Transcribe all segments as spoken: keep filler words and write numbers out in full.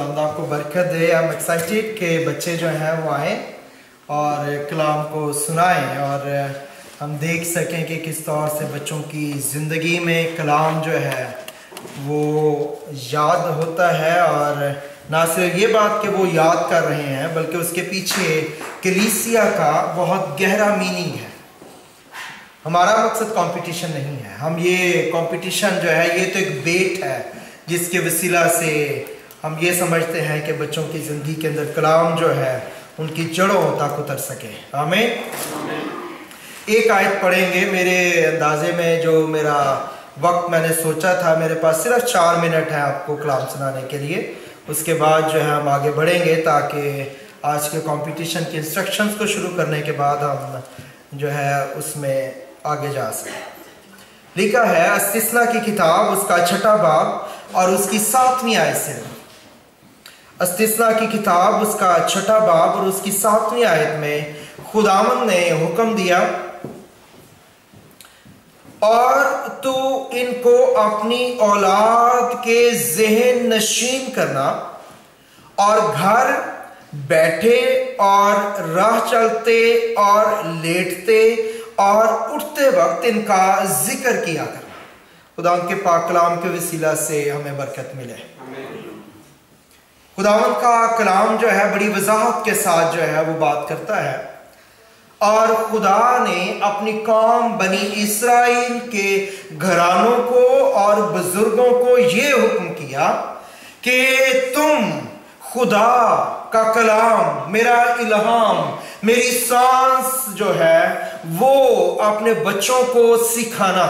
खुदावंद आपको बरकत दे। आई एम एक्साइटेड कि बच्चे जो हैं वो आए और कलाम को सुनाएं और हम देख सकें कि किस तौर से बच्चों की ज़िंदगी में कलाम जो है वो याद होता है, और ना सिर्फ ये बात कि वो याद कर रहे हैं बल्कि उसके पीछे कलीसिया का बहुत गहरा मीनिंग है। हमारा मकसद कंपटीशन नहीं है। हम ये कंपटीशन जो है ये तो एक बेट है जिसके वसीला से हम ये समझते हैं कि बच्चों की ज़िंदगी के अंदर कलाम जो है उनकी जड़ों तक उतर सके। आमीन। एक आयत पढ़ेंगे। मेरे अंदाजे में जो मेरा वक्त मैंने सोचा था, मेरे पास सिर्फ चार मिनट है आपको कलाम सुनाने के लिए। उसके बाद जो है हम आगे बढ़ेंगे ताकि आज के कंपटीशन के इंस्ट्रक्शंस को शुरू करने के बाद हम जो है उसमें आगे जा सकें। लिखा है अस्तिस्ना की किताब उसका छठा बाब और उसकी सातवीं आयत से। अस्तिस्ना की किताब उसका छठा बाब और उसकी सातवीं आयत में खुदावंद ने हुक्म दिया, और तू इनको अपनी औलाद के ज़हन नशीन करना और घर बैठे और राह चलते और लेटते और उठते वक्त इनका जिक्र किया करना। खुदावंद के पाक कलाम के वसीला से हमें बरकत मिले। खुदावंद का कलाम जो है बड़ी वजाहत के साथ जो है वो बात करता है, और खुदा ने अपनी कौम बनी इस्राइल के घरानों को और बुजुर्गों को ये हुक्म किया कि तुम खुदा का कलाम, मेरा इल्हाम, मेरी सांस जो है वो अपने बच्चों को सिखाना।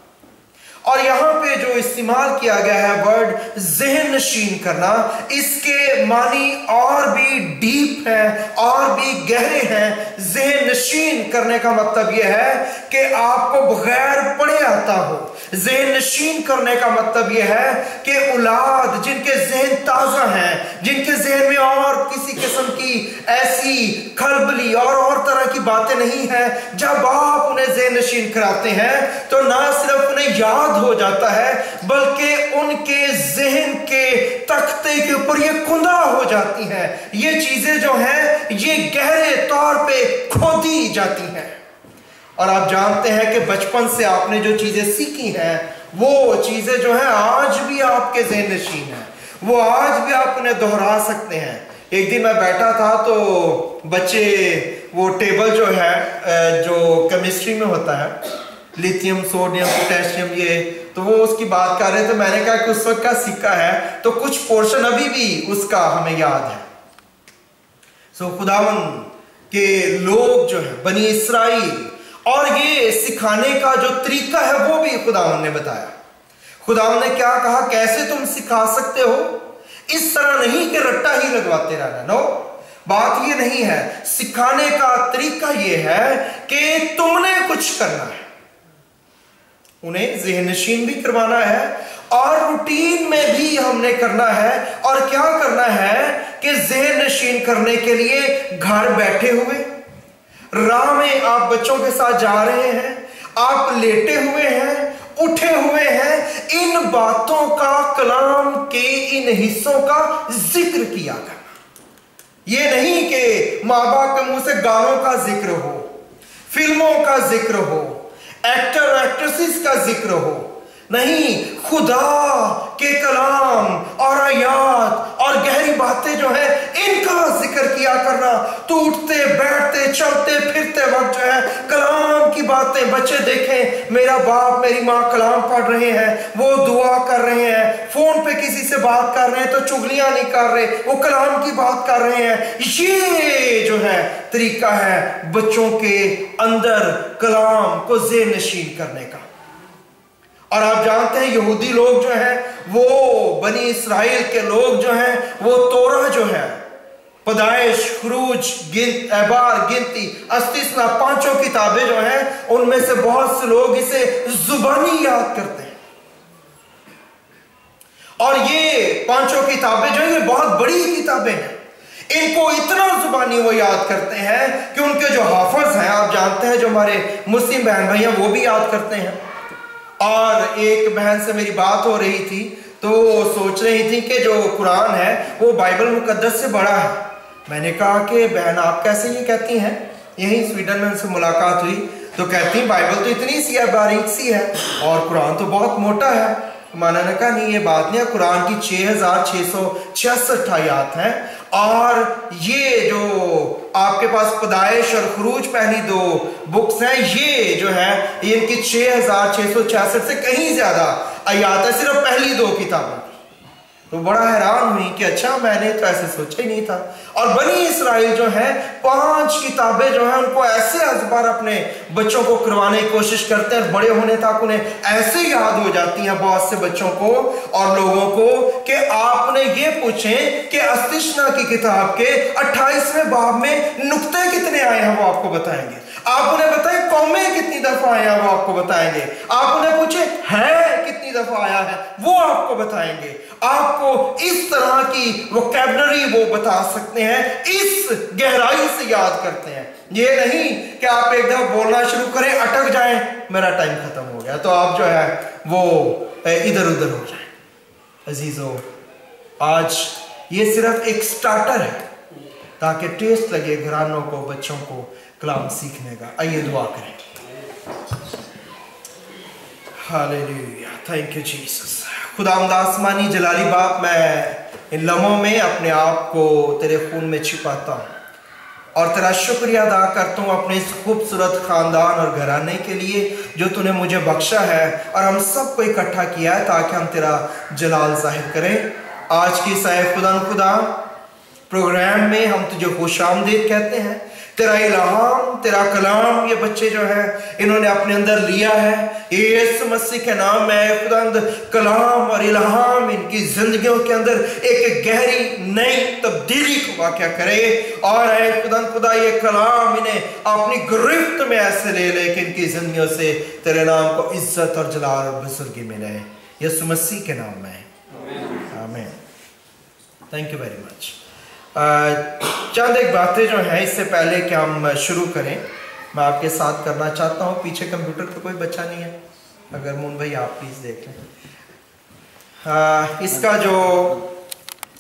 और यहां पे जो इस्तेमाल किया गया है वर्ड ज़हन नशीन करना, इसके मानी और भी डीप है और भी गहरे हैं। ज़हन नशीन करने का मतलब यह है कि आपको बगैर पढ़े आता हो। ज़हन नशीन करने का मतलब यह है कि औलाद जिनके ज़हन ताज़ा हैं, जिनके ज़हन में और किसी किस्म की ऐसी खलबली और और तरह की बातें नहीं है, जब आप उन्हें ज़हन नशीन कराते हैं तो ना सिर्फ उन्हें याद हो जाता है बल्कि उनके ज़हन के तख्ते के ऊपर ये कुंदा हो जाती हैं। ये चीजें जो हैं ये गहरे तौर पे खोदी जाती हैं। और आप जानते हैं कि बचपन से आपने जो चीजें सीखी हैं वो चीजें जो हैं आज भी आपके ज़हन नशीन हैं, वो आज भी आप उन्हें दोहरा सकते हैं। एक दिन मैं बैठा था तो बच्चे वो टेबल जो है जो केमिस्ट्री में होता है, लिथियम, सोडियम, पोटेशियम, ये तो वो उसकी बात कर रहे थे। मैंने कहा कि उस वक्त का सिक्का है तो कुछ पोर्शन अभी भी उसका हमें याद है। सो खुदावंद के लोग जो है बनी इस्राइल, और ये सिखाने का जो तरीका है वो भी खुदावंद ने बताया। खुदावंद ने क्या कहा, कैसे तुम सिखा सकते हो, इस तरह नहीं कि रट्टा ही लगवाते रहना। नो, बात ये नहीं है। सिखाने का तरीका ये है कि तुमने कुछ करना है, उन्हें ज़हन नशीन भी करवाना है और रूटीन में भी हमने करना है। और क्या करना है कि ज़हन नशीन करने के लिए घर बैठे हुए, राह में आप बच्चों के साथ जा रहे हैं, आप लेटे हुए हैं, उठे हुए हैं, इन बातों का, कलाम के इन हिस्सों का जिक्र किया करना। ये नहीं कि माँ बाप के मुंह से गानों का जिक्र हो, फिल्मों का जिक्र हो, एक्टर एक्ट्रेसेस का जिक्र हो, नहीं, खुदा के कलाम और आयात और गहरी बातें जो है इनका जिक्र किया करना। तो उठते बैठते चलते फिरते वक्त जो है कलाम की बातें। बच्चे देखें, मेरा बाप मेरी माँ कलाम पढ़ रहे हैं, वो दुआ कर रहे हैं, फोन पे किसी से बात कर रहे हैं तो चुगलियां नहीं कर रहे, वो कलाम की बात कर रहे हैं। ये जो है तरीका है बच्चों के अंदर कलाम को ज़हन नशीन करने का। और आप जानते हैं यहूदी लोग जो हैं, वो बनी इस्राइल के लोग जो हैं, वो तोरा जो है, पैदाइश, खुरूज, गिनती, एबार, गिनती, अस्तिस्ना, पांचों किताबें जो हैं उनमें से बहुत से लोग इसे जुबानी याद करते हैं। और ये पांचों किताबें जो है ये बहुत बड़ी किताबें हैं, इनको इतना जुबानी वो याद करते हैं कि उनके जो हाफिज हैं, आप जानते हैं जो हमारे मुस्लिम बहन भाई हैं वो भी याद करते हैं। और एक बहन से मेरी बात हो रही थी तो सोच रही थी कि जो कुरान है वो बाइबल मुकद्दस से बड़ा है। मैंने कहा कि बहन आप कैसे ये कहती हैं, यहीं स्वीडन में उनसे मुलाकात हुई तो कहती बाइबल तो इतनी सी है, बारीक सी है, और कुरान तो बहुत मोटा है। मैंने ने कहा नहीं ये बात नहीं है, कुरान की छः हजार छः सौ छियासठ आयात हैं और ये जो आपके पास पैदाइश और खुरूज पहली दो बुक्स हैं ये जो है इनकी छः हजार छः सौ छियासठ से कहीं ज्यादा आयात है सिर्फ पहली दो किताबों। तो बड़ा हैरान हुई कि अच्छा मैंने तो ऐसे सोचा ही नहीं था। और बनी इसराइल जो है पांच किताबें जो है उनको ऐसे अजबार अपने बच्चों को करवाने की कोशिश करते हैं, बड़े होने तक उन्हें ऐसे याद हो जाती हैं बहुत से बच्चों को और लोगों को कि आपने ये पूछें कि अस्तिशना की किताब के अट्ठाईसवें बाब में नुक्ते कितने आए हैं वो आपको बताएंगे। आप उन्हें बताएं कौमें कितनी दफा आया वो आपको बताएंगे। आप उन्हें पूछे है कितनी दफा आया है वो आपको बताएंगे। आपको इस तरह की वोकैबुलरी वो बता सकते हैं, इस गहराई से याद करते हैं। ये नहीं कि आप एक दफा बोलना शुरू करें अटक जाएं मेरा टाइम खत्म हो गया तो आप जो है वो इधर उधर हो जाए। अजीजों आज ये सिर्फ एक स्टार्टर है ताकि टेस्ट लगे घरानों को बच्चों को कलाम सीखने का। आइए दुआ करें। Hallelujah, thank you Jesus. खुदावंद आसमानी जलाली बाप मैं इन लम्हों में अपने आप को तेरे खून में छिपाता हूँ और तेरा शुक्रिया अदा करता हूँ अपने इस खूबसूरत खानदान और घराने के लिए जो तूने मुझे बख्शा है और हम सबको इकट्ठा किया है ताकि हम तेरा जलाल जाहिर करें। आज की साहिब खुदा खुदा प्रोग्राम में हम तुझे खुशामदीद कहते हैं। तेरा इल्हाम तेरा कलाम ये बच्चे जो है इन्होंने अपने अंदर लिया है, यीशु मसीह के नाम में खुदावंद कलाम और इल्हाम इनकी जिंदगियों के अंदर एक गहरी नई तब्दीली को वाक़या करे और ऐ खुदावंद खुदा ये कलाम इन्हें अपनी गिरफ्त में ऐसे ले ले कि इनकी जिंदगियों से तेरे नाम को इज्जत और जलाल और बुजुर्गी मिले। यीशु मसीह के नाम में आमीन। Thank you very much. चंद एक बातें जो हैं इससे पहले कि हम शुरू करें मैं आपके साथ करना चाहता हूं। पीछे कंप्यूटर पर कोई बच्चा नहीं है, अगर मून भाई आप प्लीज देख लें। इसका जो